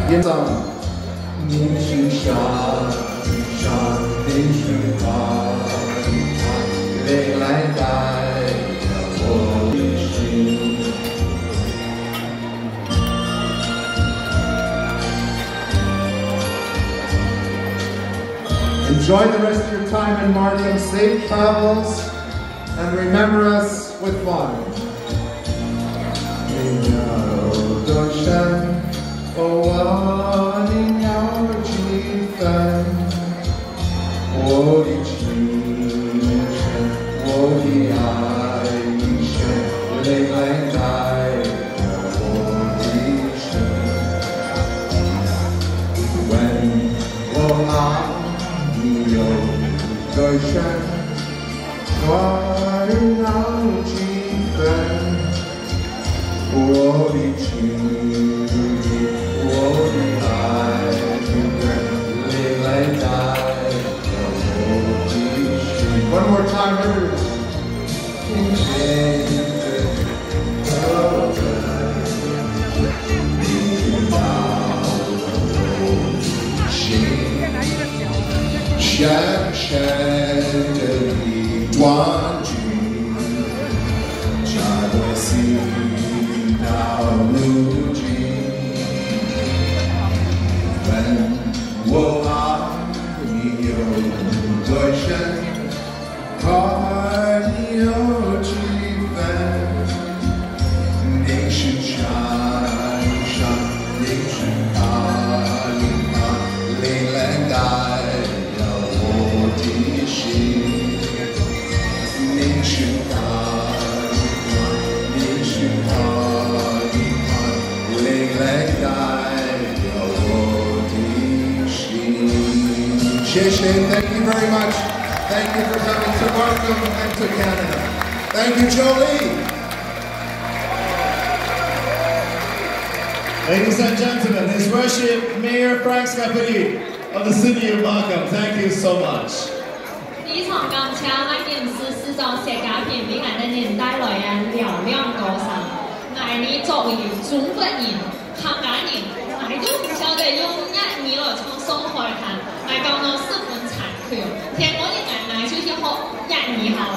演唱你是山上的水花，未来带着我的心。Enjoy the rest of your time in Markham. Safe travels, and remember us with fun. 你有多深？我你有几分？我的情深，我的爱深，泪来带着我的心。问我爱你有多深？我你有几分？我的情。One more time, everybody. 深深的一段距离，在我心到如今。问我爱你有多深？爱你有几分？你是山上，你是大林旁，泪来带着我的心。你是大林旁，你是大林旁，泪来带着我的心。谢谢 ，Thank you very much. Thank you for coming to Markham and to Canada. Thank you, Jolie. Ladies and gentlemen, His Worship Mayor Frank Scarpitti of the City of Markham. Thank you so much. 非常感謝我件事市長石家平俾我哋年帶來嘅嘹亮歌聲。我哋作為中國人、客家人，我哋都唔曉得用一語來唱上海灘，我感到十分慚愧。聽我哋奶奶就是學一語好。